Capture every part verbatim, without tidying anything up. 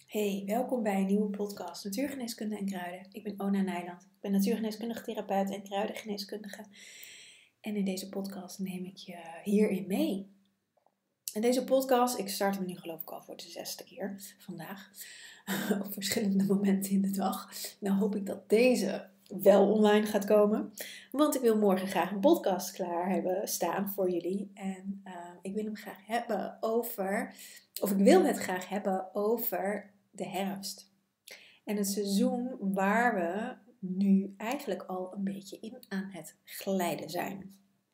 Hey, welkom bij een nieuwe podcast Natuurgeneeskunde en Kruiden. Ik ben Ona Nijland. Ik ben natuurgeneeskundige therapeut en kruidengeneeskundige. En in deze podcast neem ik je hierin mee. En deze podcast, ik start hem nu geloof ik al voor de zesde keer vandaag. Op verschillende momenten in de dag. Nou hoop ik dat deze wel online gaat komen. Want ik wil morgen graag een podcast klaar hebben staan voor jullie. En uh, ik wil hem graag hebben over, of ik wil het graag hebben over de herfst. En het seizoen waar we nu eigenlijk al een beetje in aan het glijden zijn.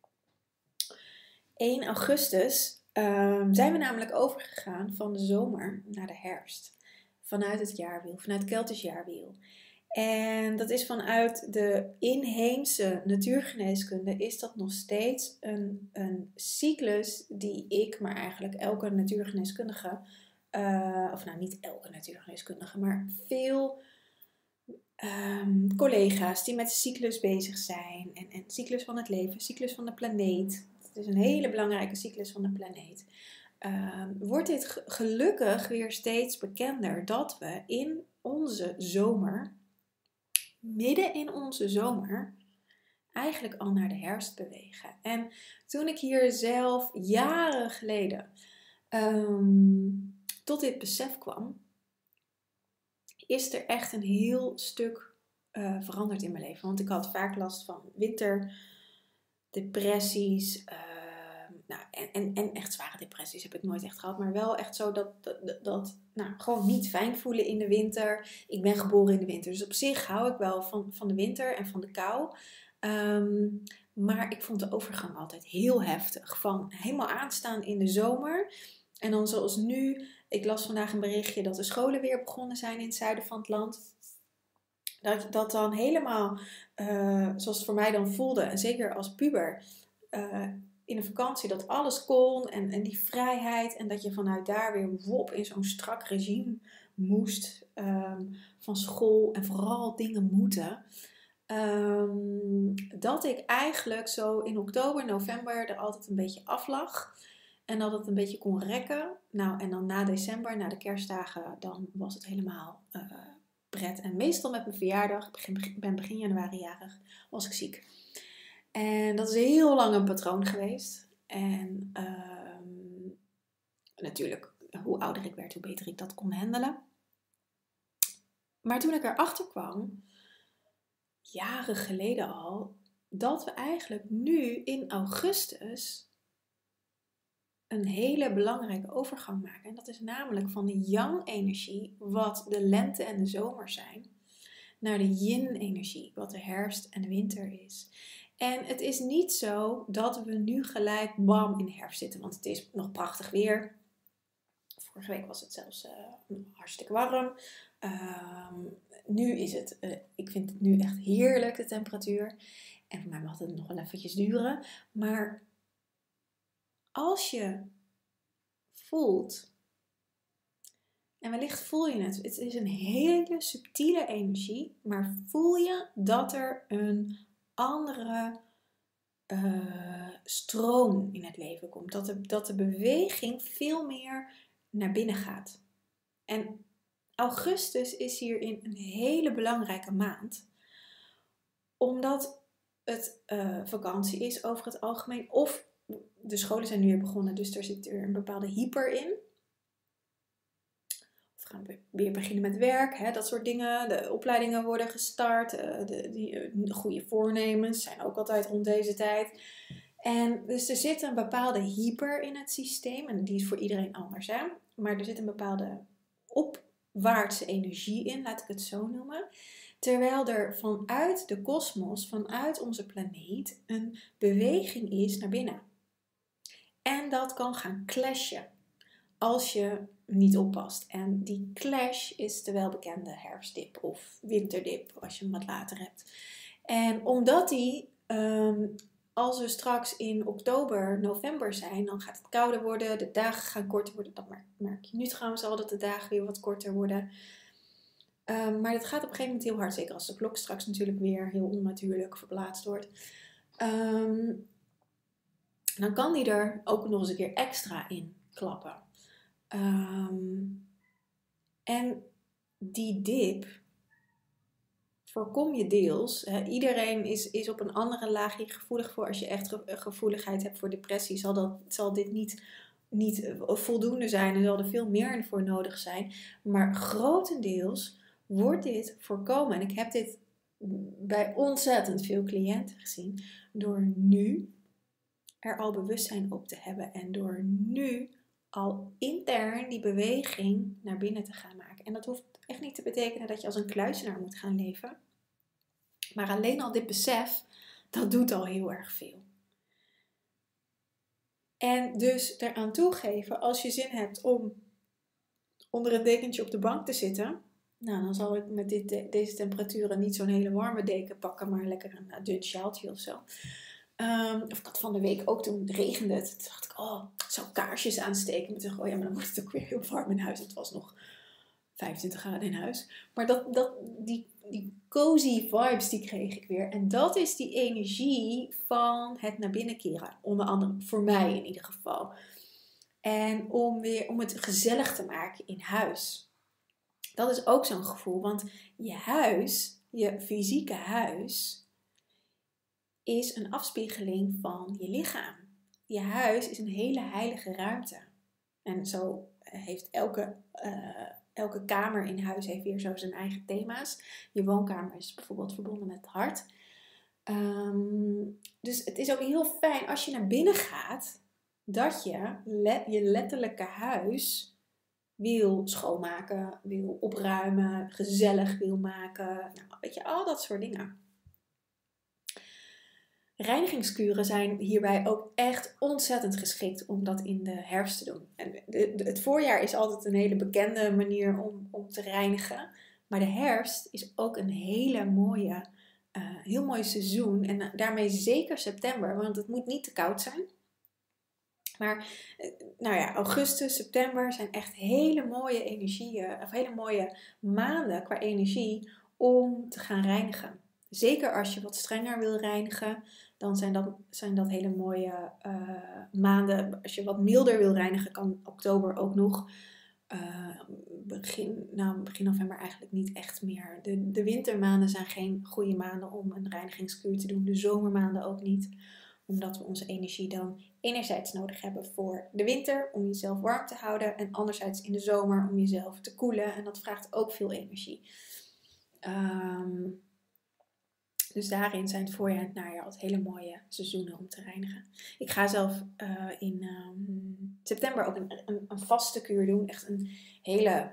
één augustus um, zijn we namelijk overgegaan van de zomer naar de herfst. Vanuit het jaarwiel, vanuit het Keltisch jaarwiel. En dat is vanuit de inheemse natuurgeneeskunde is dat nog steeds een, een cyclus die ik, maar eigenlijk elke natuurgeneeskundige, uh, of nou niet elke natuurgeneeskundige, maar veel um, collega's die met de cyclus bezig zijn. En, en cyclus van het leven, cyclus van de planeet. Het is een hele belangrijke cyclus van de planeet. Uh, wordt dit gelukkig weer steeds bekender dat we in onze zomer, midden in onze zomer, eigenlijk al naar de herfst bewegen. En toen ik hier zelf jaren geleden um, tot dit besef kwam, is er echt een heel stuk uh, veranderd in mijn leven. Want ik had vaak last van winterdepressies. Uh, nou, en, en, en echt zware depressies heb ik nooit echt gehad. Maar wel echt zo dat, dat, dat nou, gewoon niet fijn voelen in de winter. Ik ben geboren in de winter. Dus op zich hou ik wel van, van de winter en van de kou. Um, maar ik vond de overgang altijd heel heftig. Van helemaal aanstaan in de zomer. En dan zoals nu, ik las vandaag een berichtje dat de scholen weer begonnen zijn in het zuiden van het land. Dat, dat dan helemaal, uh, zoals het voor mij dan voelde, en zeker als puber, uh, in de vakantie, dat alles kon en, en die vrijheid. En dat je vanuit daar weer wop in zo'n strak regime moest um, van school en vooral dingen moeten. Um, dat ik eigenlijk zo in oktober, november er altijd een beetje af lag. En dat het een beetje kon rekken. Nou, en dan na december, na de kerstdagen, dan was het helemaal uh, pret. En meestal met mijn verjaardag, ik begin, ben begin januari jarig, was ik ziek. En dat is heel lang een patroon geweest. En um, natuurlijk, hoe ouder ik werd, hoe beter ik dat kon handelen. Maar toen ik erachter kwam, jaren geleden al, dat we eigenlijk nu in augustus een hele belangrijke overgang maken. En dat is namelijk van de yang-energie, wat de lente en de zomer zijn, naar de yin-energie, wat de herfst en de winter is. En het is niet zo dat we nu gelijk bam in de herfst zitten, want het is nog prachtig weer. Vorige week was het zelfs uh, hartstikke warm. Uh, nu is het, uh, ik vind het nu echt heerlijk, de temperatuur. En voor mij mag het nog wel eventjes duren. Maar als je voelt, en wellicht voel je het, het is een hele subtiele energie, maar voel je dat er een andere uh, stroom in het leven komt. Dat de, dat de beweging veel meer naar binnen gaat. En augustus is hierin een hele belangrijke maand, omdat het uh, vakantie is over het algemeen, of de scholen zijn nu weer begonnen, dus er zit er een bepaalde hyper in. Of gaan we weer beginnen met werk, hè, dat soort dingen. De opleidingen worden gestart, uh, de, die uh, goede voornemens zijn ook altijd rond deze tijd. En dus er zit een bepaalde hyper in het systeem, en die is voor iedereen anders, hè? Maar er zit een bepaalde opwaartse energie in, laat ik het zo noemen. Terwijl er vanuit de kosmos, vanuit onze planeet, een beweging is naar binnen. En dat kan gaan clashen als je niet oppast. En die clash is de welbekende herfstdip of winterdip, als je hem wat later hebt. En omdat die, um, als we straks in oktober, november zijn, dan gaat het kouder worden, de dagen gaan korter worden. Dat merk je nu trouwens al, dat de dagen weer wat korter worden. Um, maar dat gaat op een gegeven moment heel hard, zeker als de klok straks natuurlijk weer heel onnatuurlijk verplaatst wordt. Um, dan kan die er ook nog eens een keer extra in klappen. Um, En die dip voorkom je deels. Hè, iedereen is, is op een andere laagje gevoelig voor. Als je echt ge- gevoeligheid hebt voor depressie, zal, dat, zal dit niet, niet voldoende zijn. Er zal er veel meer voor nodig zijn. Maar grotendeels wordt dit voorkomen. En ik heb dit bij ontzettend veel cliënten gezien. Door nu er al bewustzijn op te hebben. En door nu al intern die beweging naar binnen te gaan maken. En dat hoeft echt niet te betekenen dat je als een kluizenaar moet gaan leven. Maar alleen al dit besef, dat doet al heel erg veel. En dus eraan toegeven, als je zin hebt om onder een dekentje op de bank te zitten. Nou, dan zal ik met dit, deze temperaturen niet zo'n hele warme deken pakken, maar lekker een uh, dun sjaaltje of zo. Um, of ik had van de week ook, toen regende het. Toen dacht ik, oh, ik zou kaarsjes aansteken. Maar toen dacht ik, oh ja, maar dan wordt het ook weer heel warm in huis. Het was nog vijfentwintig graden in huis. Maar dat, dat, die, die cozy vibes, die kreeg ik weer. En dat is die energie van het naar binnen keren. Onder andere, voor mij in ieder geval. En om, weer, om het gezellig te maken in huis. Dat is ook zo'n gevoel. Want je huis, je fysieke huis, is een afspiegeling van je lichaam. Je huis is een hele heilige ruimte. En zo heeft elke, uh, elke kamer in huis heeft weer zo zijn eigen thema's. Je woonkamer is bijvoorbeeld verbonden met het hart. Um, dus het is ook heel fijn als je naar binnen gaat, dat je le- je letterlijke huis wil schoonmaken, wil opruimen, gezellig wil maken. Nou, weet je, al dat soort dingen. Reinigingskuren zijn hierbij ook echt ontzettend geschikt om dat in de herfst te doen. En de, de, het voorjaar is altijd een hele bekende manier om, om te reinigen. Maar de herfst is ook een hele mooie, uh, heel mooi seizoen. En uh, daarmee zeker september, want het moet niet te koud zijn. Maar uh, nou ja, augustus, september zijn echt hele mooie energieën, of hele mooie maanden qua energie om te gaan reinigen. Zeker als je wat strenger wil reinigen, dan zijn dat, zijn dat hele mooie uh, maanden. Als je wat milder wil reinigen, kan oktober ook nog. Uh, begin, nou, begin november eigenlijk niet echt meer. De, de wintermaanden zijn geen goede maanden om een reinigingskuur te doen. De zomermaanden ook niet. Omdat we onze energie dan enerzijds nodig hebben voor de winter, om jezelf warm te houden. En anderzijds in de zomer om jezelf te koelen. En dat vraagt ook veel energie. Um, Dus daarin zijn het voorjaar en het najaar altijd hele mooie seizoenen om te reinigen. Ik ga zelf uh, in um, september ook een, een, een vaste kuur doen. Echt een hele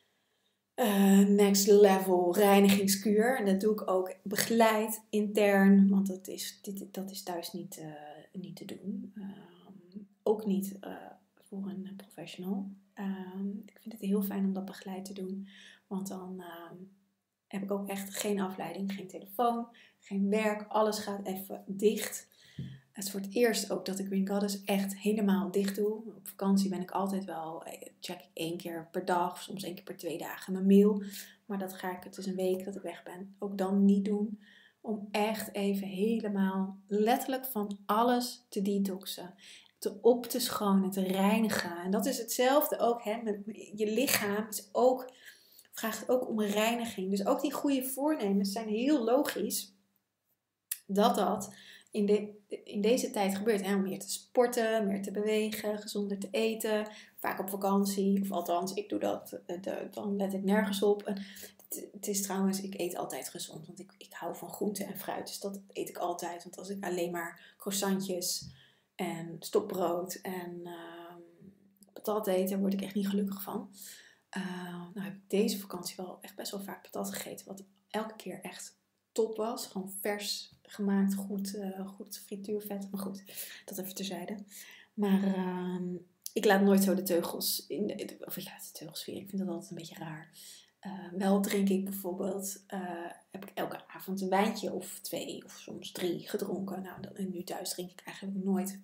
uh, next level reinigingskuur. En dat doe ik ook begeleid, intern. Want dat is, dit, dat is thuis niet, uh, niet te doen. Um, ook niet uh, voor een professional. Um, ik vind het heel fijn om dat begeleid te doen. Want dan um, heb ik ook echt geen afleiding, geen telefoon. Geen werk, alles gaat even dicht. Het is voor het eerst ook dat ik Green Goddess echt helemaal dicht doe. Op vakantie ben ik altijd wel, check ik één keer per dag, soms één keer per twee dagen mijn mail. Maar dat ga ik, het is een week dat ik weg ben, ook dan niet doen. Om echt even helemaal letterlijk van alles te detoxen. Te op te schonen, te reinigen. En dat is hetzelfde ook, hè, met je lichaam is ook, vraagt ook om reiniging. Dus ook die goede voornemens zijn heel logisch. Dat dat in, de, in deze tijd gebeurt. Hè? Om meer te sporten, meer te bewegen, gezonder te eten. Vaak op vakantie. Of althans, ik doe dat. De, dan let ik nergens op. En het, het is trouwens, ik eet altijd gezond. Want ik, ik hou van groente en fruit. Dus dat eet ik altijd. Want als ik alleen maar croissantjes en stokbrood en uh, patat eet, daar word ik echt niet gelukkig van. Uh, nou heb ik deze vakantie wel echt best wel vaak patat gegeten. Wat elke keer echt top was. Gewoon vers gemaakt, goed, uh, goed frituurvet. Maar goed, dat even terzijde. Maar uh, ik laat nooit zo de teugels, in de, of ik laat de teugels vieren. Ik vind dat altijd een beetje raar. Uh, wel drink ik bijvoorbeeld, uh, heb ik elke avond een wijntje of twee of soms drie gedronken. Nou, dan, en nu thuis drink ik eigenlijk nooit.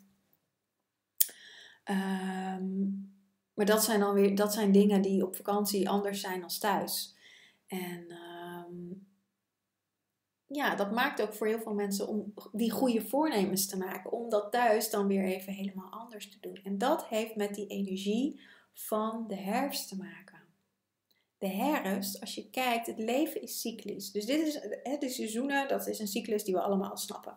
Um, maar dat zijn dan weer, dat zijn dingen die op vakantie anders zijn dan thuis. En um, ja, dat maakt ook voor heel veel mensen om die goede voornemens te maken. Om dat thuis dan weer even helemaal anders te doen. En dat heeft met die energie van de herfst te maken. de herfst, als je kijkt, het leven is cyclisch. Dus dit is, hè, de seizoenen, dat is een cyclus die we allemaal snappen.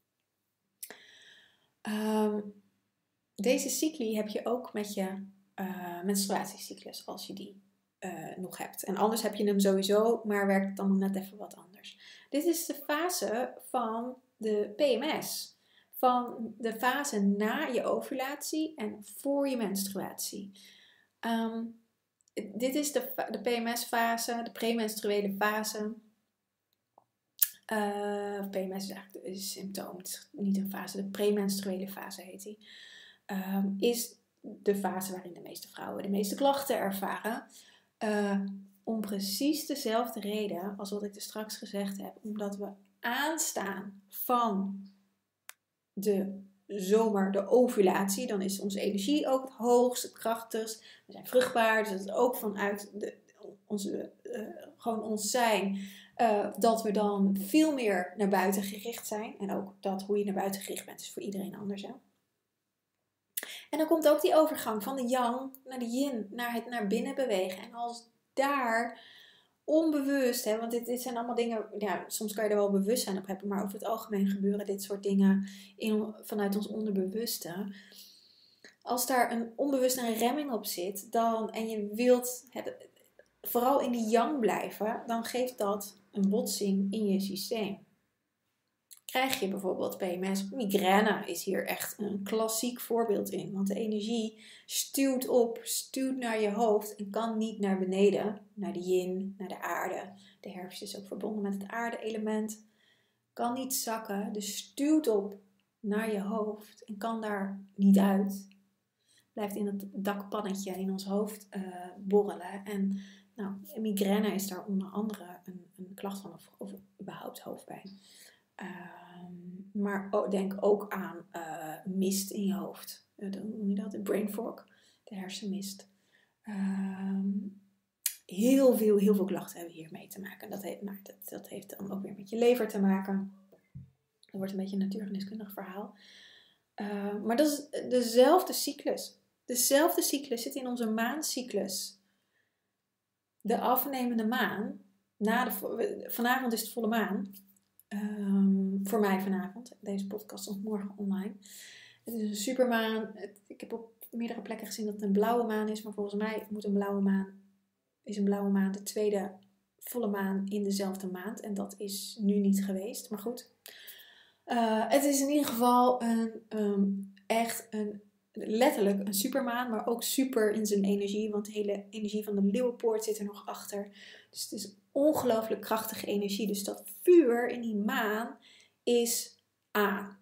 Um, deze cycli heb je ook met je uh, menstruatiecyclus, als je die uh, nog hebt. En anders heb je hem sowieso, maar werkt het dan net even wat anders. Dit is de fase van de P M S. Van de fase na je ovulatie en voor je menstruatie. Um, dit is de, de P M S-fase, de premenstruele fase. Uh, P M S is eigenlijk een symptoom, het is niet een fase. De premenstruele fase heet die. Um, is de fase waarin de meeste vrouwen de meeste klachten ervaren. Uh, om precies dezelfde reden als wat ik er straks gezegd heb. Omdat we aanstaan van de zomer, de ovulatie. Dan is onze energie ook het hoogst, het krachtigst. We zijn vruchtbaar, dus dat is ook vanuit de, onze, uh, gewoon ons zijn. Uh, dat we dan veel meer naar buiten gericht zijn. En ook dat hoe je naar buiten gericht bent is voor iedereen anders. Hè? En dan komt ook die overgang van de yang naar de yin, naar het naar binnen bewegen. En als daar onbewust, hè, want dit, dit zijn allemaal dingen, ja, soms kan je er wel bewustzijn op hebben, maar over het algemeen gebeuren dit soort dingen in, vanuit ons onderbewuste. Als daar een onbewust een remming op zit, dan, en je wilt het, vooral in die yang blijven, dan geeft dat een botsing in je systeem. Krijg je bijvoorbeeld P M S, migraine is hier echt een klassiek voorbeeld in. Want de energie stuwt op, stuwt naar je hoofd en kan niet naar beneden, naar de yin, naar de aarde. De herfst is ook verbonden met het aarde-element. Kan niet zakken, dus stuwt op naar je hoofd en kan daar niet uit. Blijft in het dakpannetje in ons hoofd uh, borrelen. En nou, migraine is daar onder andere een, een klacht van, of, of überhaupt hoofdpijn. Um, maar oh, denk ook aan uh, mist in je hoofd. Uh, hoe noem je dat? De brain fog. De hersenmist. Um, heel, veel, heel veel klachten hebben hiermee te maken. Dat heeft, nou, dat, dat heeft dan ook weer met je lever te maken. Dat wordt een beetje een natuurgeneeskundig verhaal. Uh, maar dat is dezelfde cyclus. Dezelfde cyclus zit in onze maancyclus. De afnemende maan. Na de, vanavond is het volle maan. Um, voor mij vanavond. Deze podcast komt morgen online. Het is een supermaan. Het, ik heb op meerdere plekken gezien dat het een blauwe maan is. Maar volgens mij moet een blauwe maan, is een blauwe maan de tweede volle maan in dezelfde maand. En dat is nu niet geweest. Maar goed. Uh, het is in ieder geval een, um, echt een, letterlijk een supermaan. Maar ook super in zijn energie. Want de hele energie van de leeuwenpoort zit er nog achter. Dus het is ongelooflijk krachtige energie. Dus dat vuur in die maan is aan.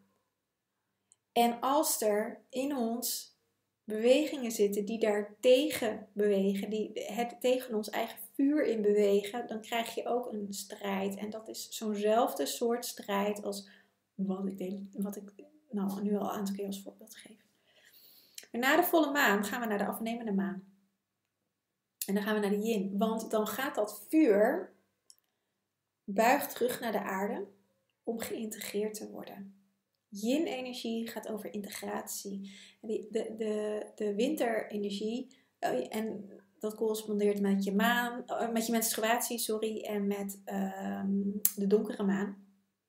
En als er in ons bewegingen zitten die daar tegen bewegen, die het tegen ons eigen vuur in bewegen, dan krijg je ook een strijd. En dat is zo'nzelfde soort strijd als wat ik, denk, wat ik nou, nu al een aantal keer als voorbeeld geef. En na de volle maan gaan we naar de afnemende maan. En dan gaan we naar de yin. Want dan gaat dat vuur buigt terug naar de aarde om geïntegreerd te worden. Yin-energie gaat over integratie. De, de, de, de winterenergie, en dat correspondeert met je maan, met je menstruatie, sorry, en met um, de donkere maan.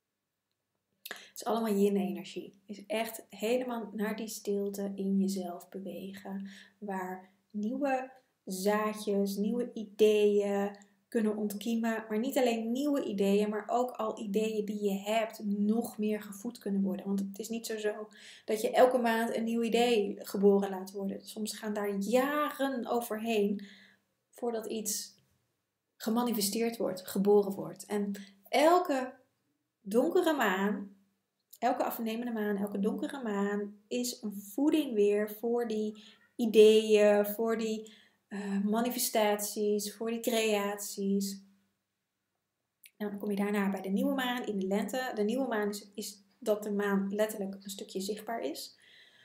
Het is allemaal yin-energie. Het is echt helemaal naar die stilte in jezelf bewegen, waar nieuwe zaadjes, nieuwe ideeën kunnen ontkiemen. Maar niet alleen nieuwe ideeën, maar ook al ideeën die je hebt nog meer gevoed kunnen worden. Want het is niet zo, zo dat je elke maand een nieuw idee geboren laat worden. Soms gaan daar jaren overheen voordat iets gemanifesteerd wordt, geboren wordt. En elke donkere maan, elke afnemende maan, elke donkere maan is een voeding weer voor die ideeën, voor die Uh, manifestaties, voor die creaties. Nou, dan kom je daarna bij de nieuwe maan in de lente. De nieuwe maan is, is dat de maan letterlijk een stukje zichtbaar is.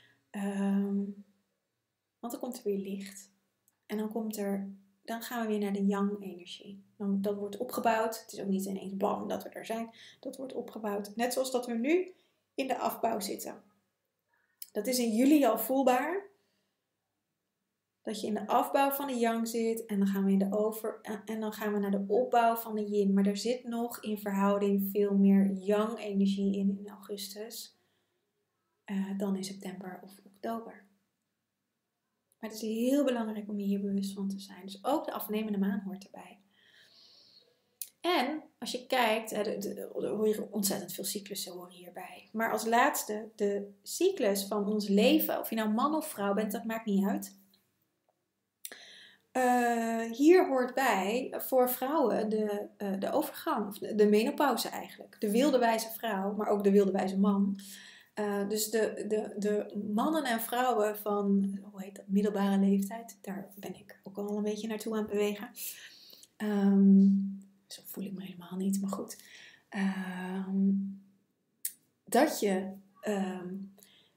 Um, want dan komt er weer licht. En dan, komt er, dan gaan we weer naar de yang-energie. Dan, dat wordt opgebouwd. Het is ook niet ineens bam dat we er zijn. Dat wordt opgebouwd. Net zoals dat we nu in de afbouw zitten. Dat is in juli al voelbaar. dat je in de afbouw van de yang zit. En dan gaan we in de over. En, en dan gaan we naar de opbouw van de yin. Maar er zit nog in verhouding veel meer yang energie in in augustus. Uh, dan in september of oktober. Maar het is heel belangrijk om je hier bewust van te zijn. Dus ook de afnemende maan hoort erbij. En als je kijkt, er hoor je ontzettend veel cyclussen horen hierbij. Maar als laatste, de cyclus van ons leven, of je nou man of vrouw bent, dat maakt niet uit. Uh, hier hoort bij voor vrouwen de, uh, de overgang, of de, de menopauze eigenlijk. De wilde wijze vrouw, maar ook de wilde wijze man. Uh, dus de, de, de mannen en vrouwen van, hoe heet dat, middelbare leeftijd. Daar ben ik ook al een beetje naartoe aan het bewegen. Um, zo voel ik me helemaal niet, maar goed. Um, dat je um,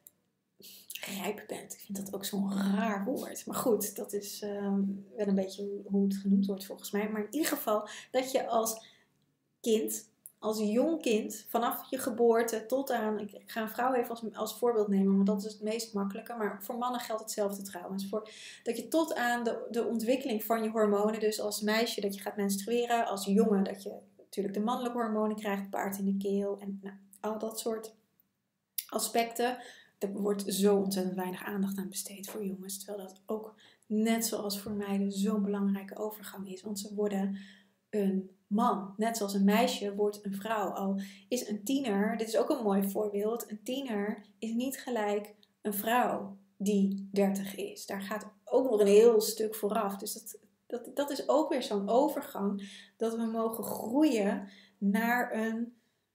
rijp bent. Ik vind dat ook zo'n raar woord. Maar goed, dat is um, wel een beetje hoe, hoe het genoemd wordt volgens mij. Maar in ieder geval dat je als kind, als jong kind, vanaf je geboorte tot aan... Ik, ik ga een vrouw even als, als voorbeeld nemen, want dat is het meest makkelijke. Maar voor mannen geldt hetzelfde trouwens. Voor, dat je tot aan de, de ontwikkeling van je hormonen, dus als meisje dat je gaat menstrueren, als jongen dat je natuurlijk de mannelijke hormonen krijgt, baard in de keel en nou, al dat soort aspecten. Er wordt zo ontzettend weinig aandacht aan besteed voor jongens. Terwijl dat ook net zoals voor meiden zo'n belangrijke overgang is. Want ze worden een man. Net zoals een meisje wordt een vrouw. Al is een tiener, dit is ook een mooi voorbeeld. Een tiener is niet gelijk een vrouw die dertig is. Daar gaat ook nog een heel stuk vooraf. Dus dat, dat, dat is ook weer zo'n overgang. Dat we mogen groeien naar een,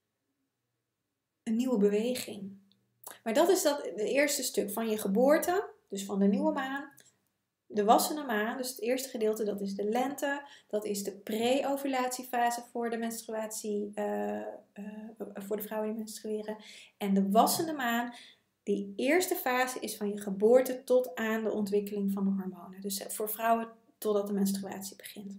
een nieuwe beweging. Maar dat is dat, het eerste stuk van je geboorte, dus van de nieuwe maan, de wassende maan, dus het eerste gedeelte, dat is de lente, dat is de pre-ovulatiefase voor de menstruatie, uh, uh, voor de vrouwen die menstrueren. En de wassende maan, die eerste fase is van je geboorte tot aan de ontwikkeling van de hormonen. Dus voor vrouwen totdat de menstruatie begint.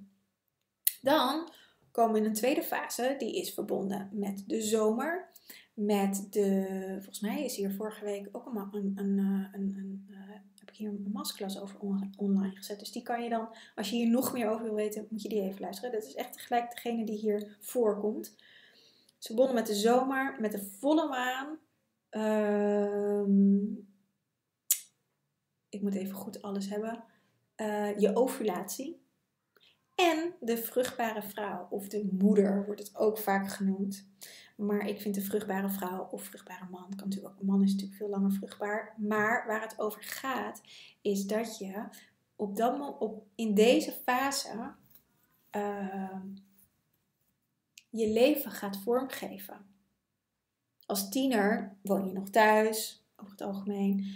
Dan komen we in een tweede fase, die is verbonden met de zomer. Met de, volgens mij is hier vorige week ook een, een, een, een, een uh, heb ik hier een masterclass over on, online gezet. Dus die kan je dan, als je hier nog meer over wil weten, moet je die even luisteren. Dat is echt gelijk degene die hier voorkomt. Het is verbonden met de zomer, met de volle maan. Um, ik moet even goed alles hebben. Uh, je ovulatie. En de vruchtbare vrouw, of de moeder wordt het ook vaak genoemd. Maar ik vind de vruchtbare vrouw of vruchtbare man, kan natuurlijk ook, een man is natuurlijk veel langer vruchtbaar. Maar waar het over gaat, is dat je op dat, op, in deze fase uh, je leven gaat vormgeven. Als tiener woon je nog thuis, over het algemeen.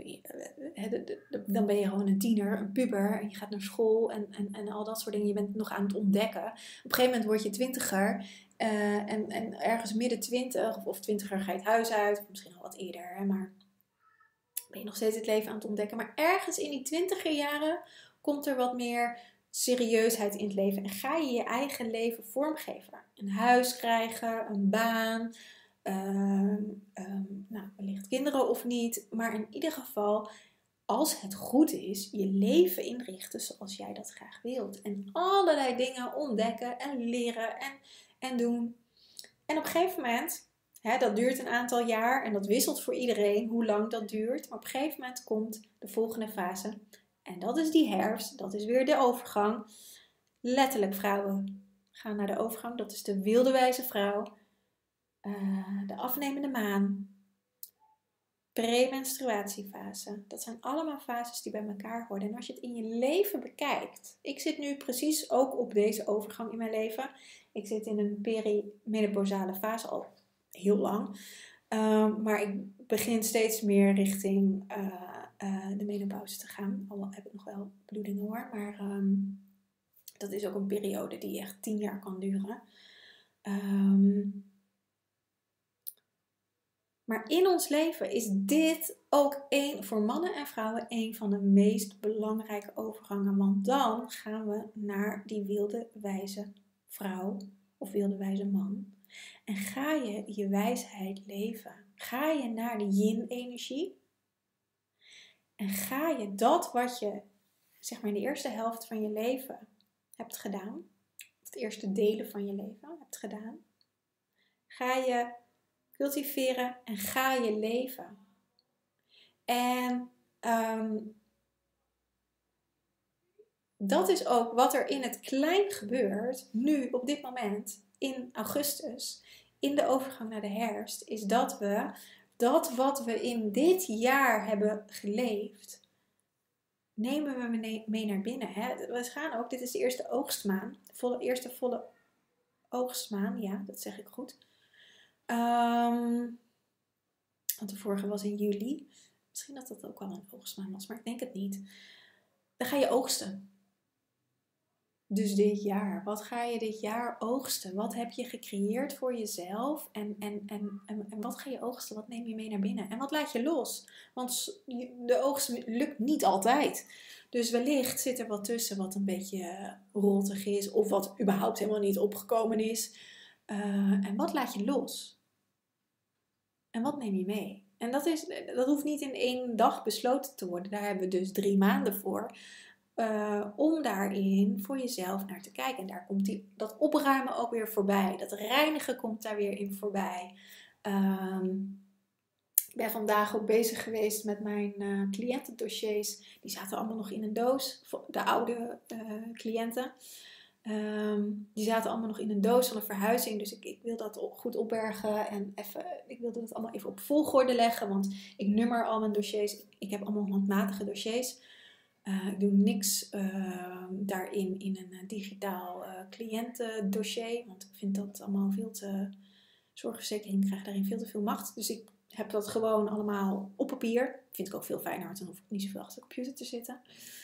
Dan ben je gewoon een tiener, een puber en je gaat naar school en, en, en al dat soort dingen. Je bent nog aan het ontdekken. Op een gegeven moment word je twintiger uh, en, en ergens midden twintig of, of twintiger ga je het huis uit. Of misschien al wat eerder, hè, maar ben je nog steeds het leven aan het ontdekken. Maar ergens in die twintiger jaren komt er wat meer serieusheid in het leven en ga je je eigen leven vormgeven. Een huis krijgen, een baan. Um, um, nou, wellicht kinderen of niet, maar in ieder geval, als het goed is, je leven inrichten zoals jij dat graag wilt. En allerlei dingen ontdekken en leren en, en doen. En op een gegeven moment, hè, dat duurt een aantal jaar en dat wisselt voor iedereen hoe lang dat duurt. Maar op een gegeven moment komt de volgende fase. En dat is die herfst, dat is weer de overgang. Letterlijk, vrouwen gaan naar de overgang, dat is de wilde wijze vrouw. Uh, de afnemende maan, premenstruatiefase. Dat zijn allemaal fases die bij elkaar horen. En als je het in je leven bekijkt. Ik zit nu precies ook op deze overgang in mijn leven. Ik zit in een perimenopausale fase al heel lang. Uh, maar ik begin steeds meer richting uh, uh, de menopauze te gaan. Al heb ik nog wel bloedingen hoor. Maar um, dat is ook een periode die echt tien jaar kan duren. Um, Maar in ons leven is dit ook een, voor mannen en vrouwen een van de meest belangrijke overgangen. Want dan gaan we naar die wilde wijze vrouw of wilde wijze man. En ga je je wijsheid leven. Ga je naar de yin-energie. En ga je dat wat je zeg maar in de eerste helft van je leven hebt gedaan, of de eerste delen van je leven hebt gedaan, ga je cultiveren en ga je leven. En um, dat is ook wat er in het klein gebeurt, nu op dit moment, in augustus, in de overgang naar de herfst, is dat we, dat wat we in dit jaar hebben geleefd, nemen we mee naar binnen. Hè? We gaan ook, dit is de eerste oogstmaan, de volle, eerste volle oogstmaan, ja, dat zeg ik goed. Um, want de vorige was in juli. Misschien dat dat ook wel een oogstmaan was, maar ik denk het niet. Dan ga je oogsten. Dus dit jaar, wat ga je dit jaar oogsten? Wat heb je gecreëerd voor jezelf? En, en, en, en, en wat ga je oogsten? Wat neem je mee naar binnen? En wat laat je los? Want de oogst lukt niet altijd. Dus wellicht zit er wat tussen wat een beetje rottig is. Of wat überhaupt helemaal niet opgekomen is. Uh, en wat laat je los? En wat neem je mee? En dat, is, dat hoeft niet in één dag besloten te worden. Daar hebben we dus drie maanden voor. Uh, om daarin voor jezelf naar te kijken. En daar komt die, dat opruimen ook weer voorbij. Dat reinigen komt daar weer in voorbij. Um, ik ben vandaag ook bezig geweest met mijn uh, cliëntendossiers. Die zaten allemaal nog in een doos. De oude uh, cliënten. Um, die zaten allemaal nog in een doos van een verhuizing. Dus ik, ik wil dat goed opbergen. En even, ik wilde dat allemaal even op volgorde leggen. Want ik nummer al mijn dossiers. Ik, ik heb allemaal handmatige dossiers. Uh, ik doe niks uh, daarin in een uh, digitaal uh, cliëntendossier. Want ik vind dat allemaal veel te... Zorgverzekering krijgt daarin veel te veel macht. Dus ik heb dat gewoon allemaal op papier. Vind ik ook veel fijner, want dan hoef ik niet zoveel achter de computer te zitten.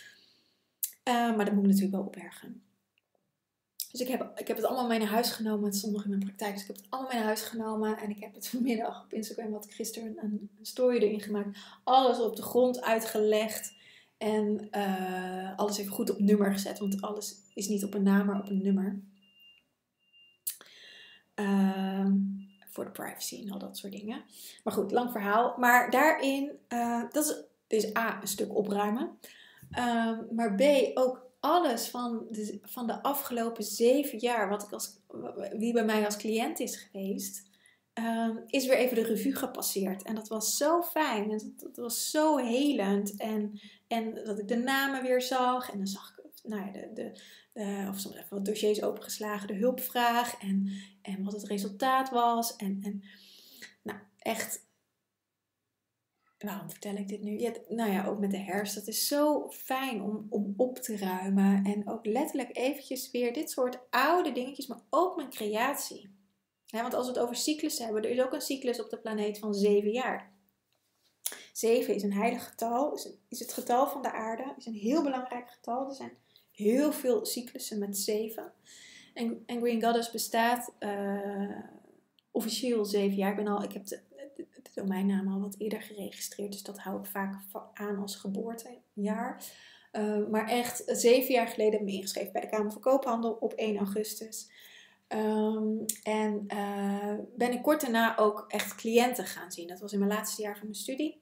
Uh, maar dat moet ik natuurlijk wel opbergen. Dus ik heb, ik heb het allemaal mee naar huis genomen. Het stond nog in mijn praktijk. Dus ik heb het allemaal mee naar huis genomen. En ik heb het vanmiddag op Instagram, had ik gisteren een, een story erin gemaakt. Alles op de grond uitgelegd. En uh, alles even goed op nummer gezet. Want alles is niet op een naam, maar op een nummer. Uh, voor de privacy en al dat soort dingen. Maar goed, lang verhaal. Maar daarin, uh, dat is, is A, een stuk opruimen. Uh, maar B, ook alles van de, van de afgelopen zeven jaar, wat ik als, wie bij mij als cliënt is geweest, uh, is weer even de revue gepasseerd. En dat was zo fijn. En dat, dat was zo helend. En, en dat ik de namen weer zag. En dan zag ik, nou ja, de, de, de, of soms even wat dossiers opengeslagen, de hulpvraag. En, en wat het resultaat was. En, en nou, echt... Waarom vertel ik dit nu? Ja, nou ja, ook met de herfst. Het is zo fijn om, om op te ruimen. En ook letterlijk eventjes weer dit soort oude dingetjes. Maar ook mijn creatie. Ja, want als we het over cyclussen hebben. Er is ook een cyclus op de planeet van zeven jaar. Zeven is een heilig getal. Is, is het getal van de aarde. Is een heel belangrijk getal. Er zijn heel veel cyclussen met zeven. En, en Green Goddess bestaat uh, officieel zeven jaar. Ik, ben al, ik heb de, de, de domeinnaam al wat eerder geregistreerd. Dus dat hou ik vaak aan als geboortejaar. Uh, maar echt zeven jaar geleden heb ik me ingeschreven bij de Kamer van Koophandel op één augustus. Um, en uh, ben ik kort daarna ook echt cliënten gaan zien. Dat was in mijn laatste jaar van mijn studie.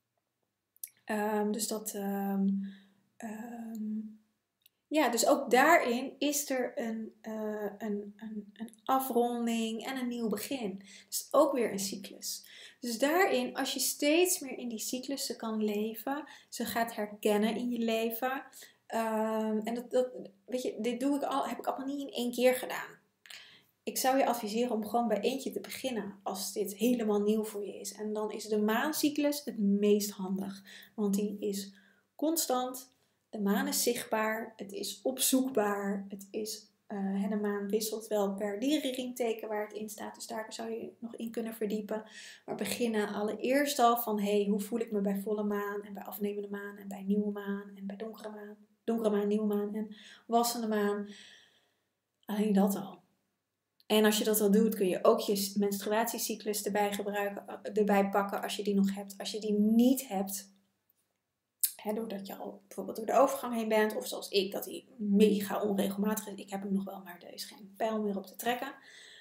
Um, dus dat... Um, um, ja, dus ook daarin is er een, uh, een, een, een afronding en een nieuw begin. Dus ook weer een cyclus. Dus daarin, als je steeds meer in die cyclussen kan leven, ze gaat herkennen in je leven. Um, en dat, dat, weet je, dit doe ik al, heb ik allemaal niet in één keer gedaan. Ik zou je adviseren om gewoon bij eentje te beginnen als dit helemaal nieuw voor je is. En dan is de maancyclus het meest handig. Want die is constant. De maan is zichtbaar. Het is opzoekbaar. Het is, uh, de maan wisselt wel per dierenriemteken waar het in staat. Dus daar zou je nog in kunnen verdiepen. Maar beginnen allereerst al van, hey, hoe voel ik me bij volle maan en bij afnemende maan en bij nieuwe maan en bij donkere maan. Donkere maan, nieuwe maan en wassende maan. Alleen dat al. En als je dat al doet, kun je ook je menstruatiecyclus erbij gebruiken, erbij pakken als je die nog hebt. Als je die niet hebt, hè, doordat je al bijvoorbeeld door de overgang heen bent, of zoals ik, dat die mega onregelmatig is. Ik heb hem nog wel, maar er is geen pijl meer op te trekken.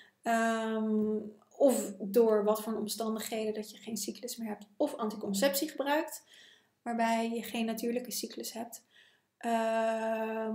Um, of door wat voor omstandigheden dat je geen cyclus meer hebt, of anticonceptie gebruikt, waarbij je geen natuurlijke cyclus hebt. Uh,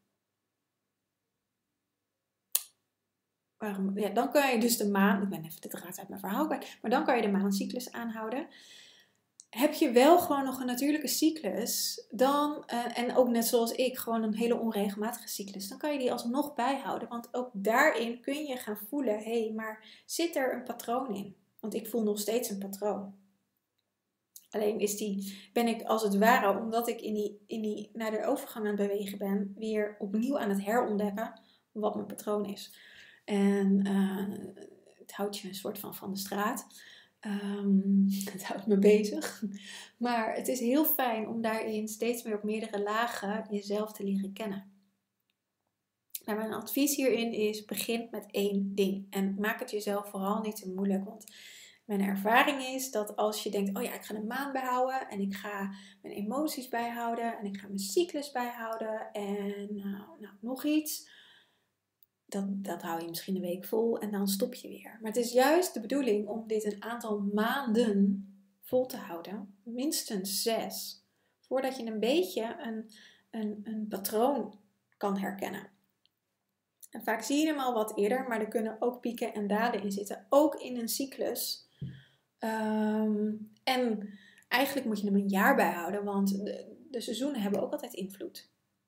waarom, ja, dan kan je dus de maan, ik ben even de draad uit mijn verhaal kwijt, maar dan kan je de maancyclus aanhouden. Heb je wel gewoon nog een natuurlijke cyclus, dan, uh, en ook net zoals ik, gewoon een hele onregelmatige cyclus, dan kan je die alsnog bijhouden. Want ook daarin kun je gaan voelen, hé, hey, maar zit er een patroon in? Want ik voel nog steeds een patroon. Alleen is die, ben ik als het ware, omdat ik in die, in die, naar de overgang aan het bewegen ben, weer opnieuw aan het herontdekken wat mijn patroon is. En uh, het houdt je een soort van van de straat. Um, het houdt me bezig. Maar het is heel fijn om daarin steeds meer op meerdere lagen jezelf te leren kennen. Nou, mijn advies hierin is, begin met één ding. En maak het jezelf vooral niet te moeilijk. Want mijn ervaring is dat als je denkt, oh ja, ik ga de maan bijhouden. En ik ga mijn emoties bijhouden. En ik ga mijn cyclus bijhouden. En nou, nou nog iets. Dat, dat hou je misschien een week vol en dan stop je weer. Maar het is juist de bedoeling om dit een aantal maanden vol te houden. Minstens zes. Voordat je een beetje een, een, een patroon kan herkennen. En vaak zie je hem al wat eerder, maar er kunnen ook pieken en dalen in zitten. Ook in een cyclus. Um, en eigenlijk moet je hem een jaar bijhouden, want de, de seizoenen hebben ook altijd invloed.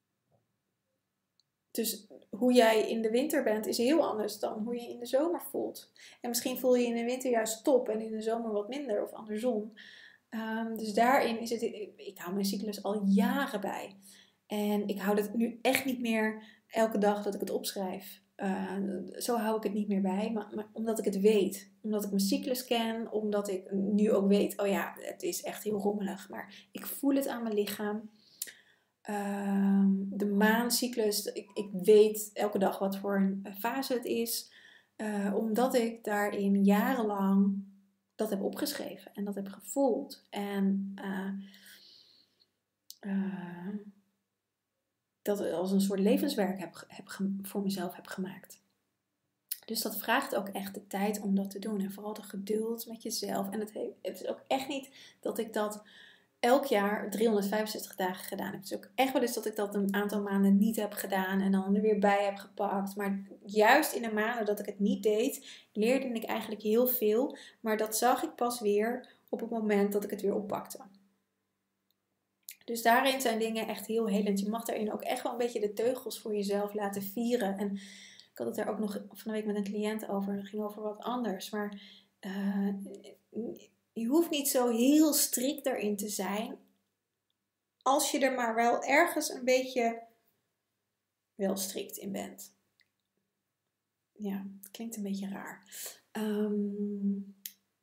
Dus hoe jij in de winter bent is heel anders dan hoe je in de zomer voelt. En misschien voel je in de winter juist top en in de zomer wat minder of andersom. Um, dus daarin is het, ik hou mijn cyclus al jaren bij. En ik hou het nu echt niet meer elke dag dat ik het opschrijf. Uh, zo hou ik het niet meer bij, maar, maar omdat ik het weet. Omdat ik mijn cyclus ken, omdat ik nu ook weet, oh ja, het is echt heel rommelig. Maar ik voel het aan mijn lichaam. Uh, de maancyclus, ik, ik weet elke dag wat voor een fase het is. Uh, omdat ik daarin jarenlang dat heb opgeschreven en dat heb gevoeld. En uh, uh, dat het als een soort levenswerk heb, heb, voor mezelf heb gemaakt. Dus dat vraagt ook echt de tijd om dat te doen. En vooral de geduld met jezelf. En het, heeft, het is ook echt niet dat ik dat elk jaar driehonderdvijfenzestig dagen gedaan heb. Het is ook echt wel eens dat ik dat een aantal maanden niet heb gedaan. En dan er weer bij heb gepakt. Maar juist in de maanden dat ik het niet deed, leerde ik eigenlijk heel veel. Maar dat zag ik pas weer op het moment dat ik het weer oppakte. Dus daarin zijn dingen echt heel helend. Je mag daarin ook echt wel een beetje de teugels voor jezelf laten vieren. En ik had het daar ook nog van de week met een cliënt over. Het ging over wat anders. Maar uh, je hoeft niet zo heel strikt daarin te zijn. Als je er maar wel ergens een beetje wel strikt in bent. Ja, het klinkt een beetje raar. Um,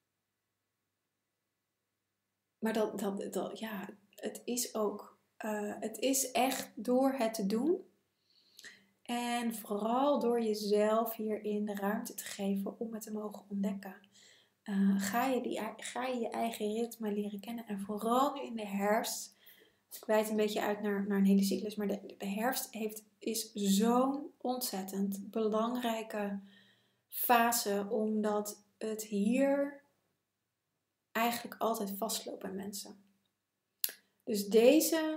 maar dat, dat, dat, ja... Het is ook, uh, het is echt door het te doen en vooral door jezelf hierin de ruimte te geven om het te mogen ontdekken. Uh, ga, je die, ga je je eigen ritme leren kennen en vooral nu in de herfst, ik wijd een beetje uit naar, naar een hele cyclus, maar de, de herfst heeft, is zo'n ontzettend belangrijke fase omdat het hier eigenlijk altijd vastloopt bij mensen. Dus deze,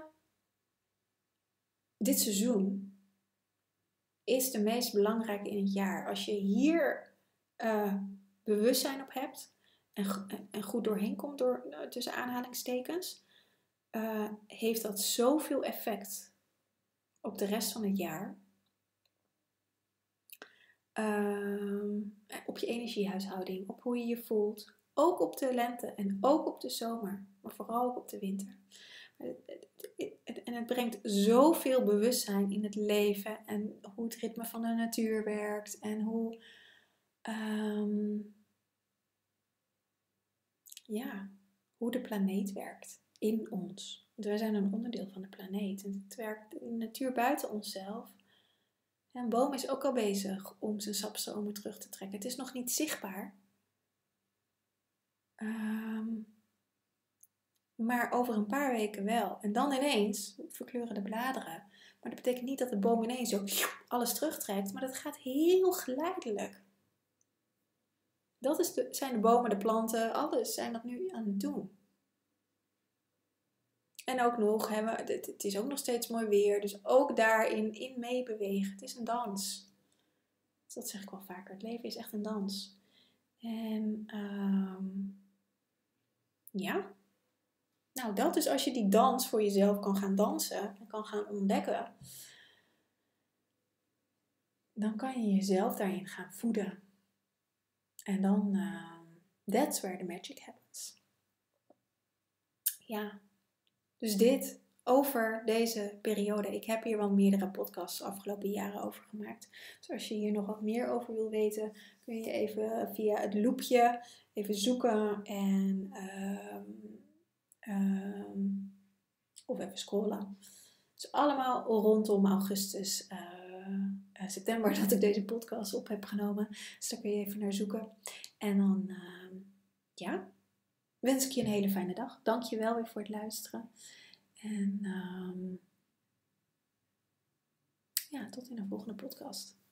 dit seizoen is de meest belangrijke in het jaar. Als je hier uh, bewustzijn op hebt en, en goed doorheen komt door, uh, tussen aanhalingstekens, uh, heeft dat zoveel effect op de rest van het jaar. Uh, op je energiehuishouding, op hoe je je voelt. Ook op de lente en ook op de zomer, maar vooral ook op de winter. En het brengt zoveel bewustzijn in het leven en hoe het ritme van de natuur werkt en hoe, um, ja, hoe de planeet werkt in ons. Want wij zijn een onderdeel van de planeet en het werkt in de natuur buiten onszelf. En een boom is ook al bezig om zijn sapstromen terug te trekken. Het is nog niet zichtbaar. Um, Maar over een paar weken wel. En dan ineens verkleuren de bladeren. Maar dat betekent niet dat de boom ineens zo alles terugtrekt. Maar dat gaat heel geleidelijk. Dat is de, zijn de bomen, de planten, alles zijn dat nu aan het doen. En ook nog, hè, we- het, het is ook nog steeds mooi weer. Dus ook daarin in meebewegen. Het is een dans. Dus dat zeg ik wel vaker. Het leven is echt een dans. En um, ja. Nou, dat is als je die dans voor jezelf kan gaan dansen. En kan gaan ontdekken. Dan kan je jezelf daarin gaan voeden. En dan, uh, that's where the magic happens. Ja, dus dit over deze periode. Ik heb hier wel meerdere podcasts de afgelopen jaren over gemaakt. Dus als je hier nog wat meer over wil weten, kun je even via het loopje even zoeken en um, um, of even scrollen. Dus allemaal rondom augustus, uh, uh, september dat ik deze podcast op heb genomen. Dus daar kun je even naar zoeken. En dan, uh, ja, wens ik je een hele fijne dag. Dank je wel weer voor het luisteren. En um, ja, tot in de volgende podcast.